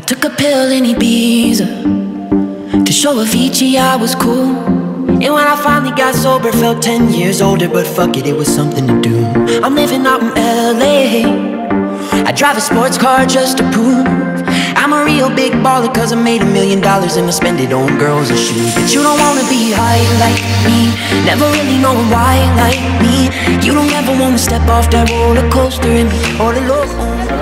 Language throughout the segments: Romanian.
Took a pill in Ibiza to show Avicii I was cool. And when I finally got sober, felt 10 years older. But fuck it, it was something to do. I'm living out in LA. I drive a sports car just to prove I'm a real big baller, cause I made $1 million and I spend it on girls and shoes. But you don't wanna be high like me, never really knowing why like me. You don't ever wanna step off that roller coaster and be all alone.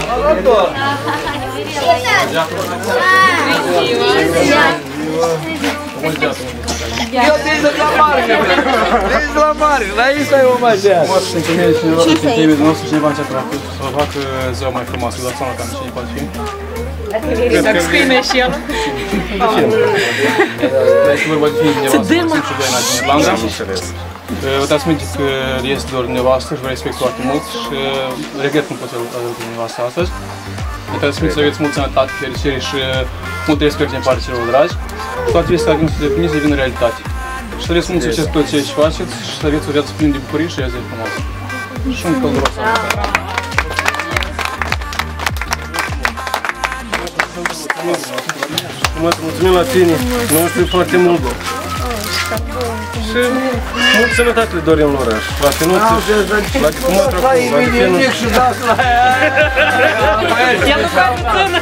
Ești la mare, la aici ai o magia. Mă sunt sentimentul nostru, cineva încearcă să facă ziua mai frumoasă, dar seama cam cine poate fi. Dacă scrie și el. Este vorba de fiind nevastă, Maxim Ciudoina din Irlanda. Vă transmit că este doar nevastă și vă respect foarte mult și regret că nu pot să ajut cu nevastă astăzi. Vă transmit să aveți mult sănătate, fericire și mult respect din partea celor dragi. Toate acestea care nu se depliniți devin realitate. Și să aveți mult succes cu tot ceea ce faceți și să aveți o viață plină de bucurie și o zi frumoasă. Și un călduros. Mulțumim la tine, ne mulțumim foarte mult. Și mult sănătate le dorim în oraș. La Finuță, la Cumatru, la Finuță. Я такая пацана.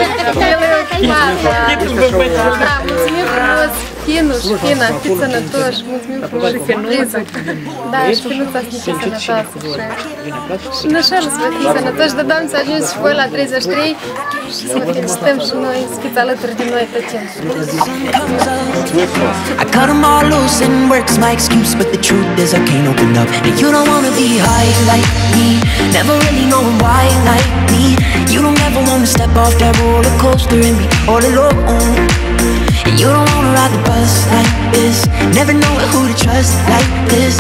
Да, mulțumim frumos, Finuș, Fina, fiți sănătoși, mulțumim frumos de surpriză. Da, și Finuța să fie sănătoasă și în așa să vă fie sănătoși, dar Doamne să ajungi și voi la 33 și să vă felicităm și noi, să fiți alături de noi pe timp. I cut them all loose and work's my excuse, but the truth is I can't open up. And you don't wanna be high like me, never really knowing why like me. You don't ever wanna step off that roller coaster and be all alone. And you don't wanna ride the bus like this, never knowing who to trust like this.